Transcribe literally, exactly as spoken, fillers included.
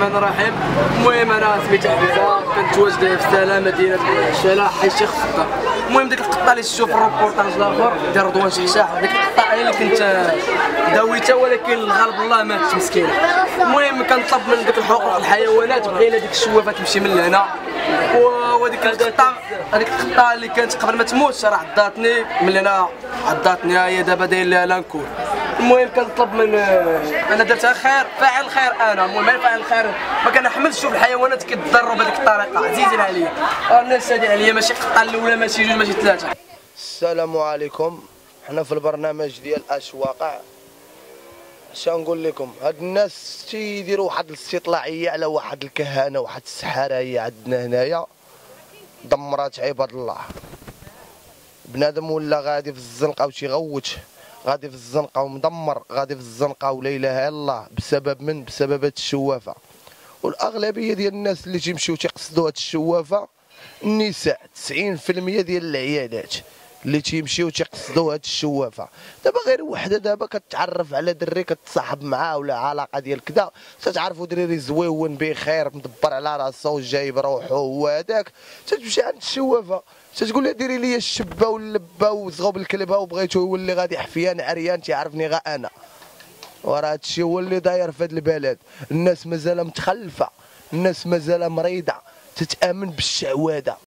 الرحمن الرحيم. المهم انا سميتي عزيزه، كنتواجد في سلا مدينه الشلا حي الشيخ السطار. المهم ديك القطه اللي شفتو في الروبورتاج الاخر ديال رضوان شخشاح، ديك القطه هي اللي كنت داويتها ولكن الغالب الله ماتت مسكينه. المهم كنطلب من ديك الحقوق الحيوانات بغينا ديك الشوافه تمشي من لهنا، وهذيك القطه هذيك القطه اللي كانت قبل ما تموت راه عضاتني من هنا، عضاتني هي دابا داير لها لانكور. المهم كنطلب من انا درتها خير فاعل خير، انا المهم فاعل الخير ما كنحملش نشوف الحيوانات كتضروا بهذيك الطريقه، عزيزين عليا الناس هذه عليا، ماشي قطه الاولى ماشي جوج ماشي ثلاثه. السلام عليكم، حنا في البرنامج ديال اش واقع. اش نقول لكم، هاد الناس تيديروا واحد الاستطلاعيه على واحد الكهانه واحد السحاره هي عندنا هنايا دمرات عباد الله. بنادم ولا غادي في الزنقه وتيغوت، غادي في الزنقه ومدمر، غادي في الزنقه ولا اله الا الله بسبب من بسبب هاد الشوافه. والاغلبيه ديال الناس اللي تيمشيو تيقصدوا هاد الشوافه النساء، تسعين في المية ديال العيالات اللي تيمشيو تيقصدوا هاد الشوافه. دابا غير وحده دابا كتعرف على دري كتصاحب معاه ولا علاقه ديال كذا، تتعرفوا دريري زويون بخير مدبر على راسو وجايب روحو هو هذاك، تتمشي عند الشوافه تتقول لها ديري لي الشبه واللبه وزغب الكلبه وبغيتو يولي غادي حفيان عريان تيعرفني غا انا. وراه هادشي هو اللي داير في هاد البلد. الناس مازال متخلفه، الناس مازال مريضه تتامن بالشعوذه.